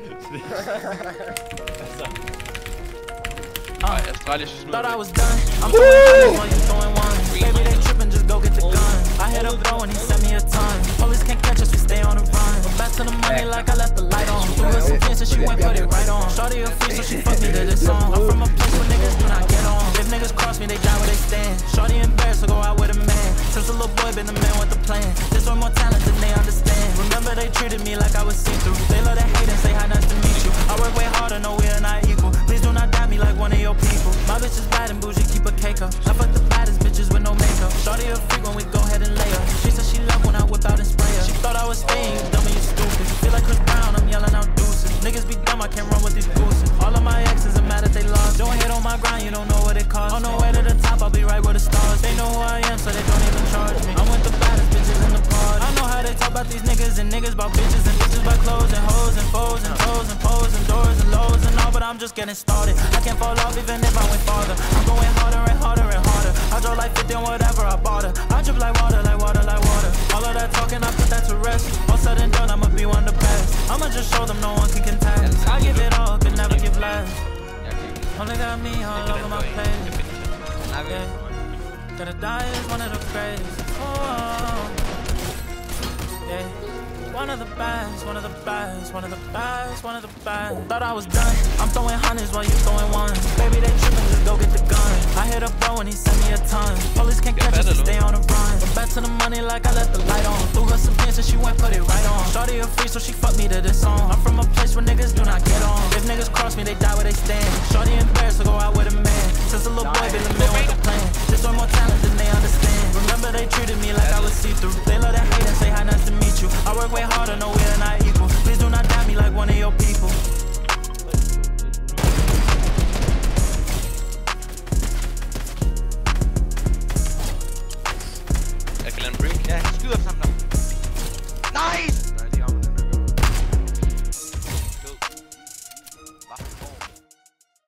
Thought I was done. I'm throwing while you throwing one. Baby, they tripping, just go get the gun. I hit up bro and he sent me a ton. Police can't catch us, we stay on the run. Back to the money like I left the light on. Threw her some pins and she went put it right on. Shorty a free so she fucked me to this song. I'm from a place where niggas do not get on. If niggas cross me, they die where they stand. Shorty embarrassed, so go out with a man. Since a little boy been the man with the plan. This one more talent than they understand. Remember they treated me like I was see-through. They love to hate and say hi, nice to meet you. I work way harder, no we are not equal. Please do not doubt me like one of your people. My bitch is bad and bougie, keep a cake up. I fuck the baddest bitches with no makeup. Shorty a freak when we go ahead and lay her. She said she love when I whip out and spray her. She thought I was staying, you dumb and you stupid. Feel like Chris Brown, I'm yelling out deuces. Niggas be dumb, I can't run with these gooses. All of my exes are mad that they lost. Don't hit on my grind, you don't know what it costs. On the way to the top, I'll be right where the stars. They know who I am, so they don't even charge me. I'm with the baddest bitches in the party. I know how they talk about these niggas and niggas about bitches and bitches about clothes and hoes and foes and toes and pose and doors and lows and all, but I'm just getting started. I can't fall off even if I went farther. I'm going harder and harder and harder. I draw like 50 on whatever I bought her. I drip like water, like water, like water. All of that talking, I put that to rest. All said and done, I'ma be one of the best. I'ma just show them no one can contest. I give it all, could never give less. Only got me all over my plate. Yeah. Gonna die is one of the greatest. Oh, yeah. One of the best, one of the best, one of the best, one of the best. Thought I was done. I'm throwing hundreds while you throwing ones. Baby, they tripping, just go get the gun. I hit up bro and he sent me a ton. Police can't catch us, we stay on the run. Back to the money like I left the light on. Threw her some pins and she went put it right on. Shorty a free so she fucked me to this song. I'm from a place where niggas do not get on. If niggas cross me, they die where they stand. Shorty embarrassed, so go out with a man. Since a little boy been the man with the plan. This one more talent than they understand. Remember they treated me like I was see-through. They love to hate and say hi, nice to meet you. I work way harder, no we are not equal. Please do not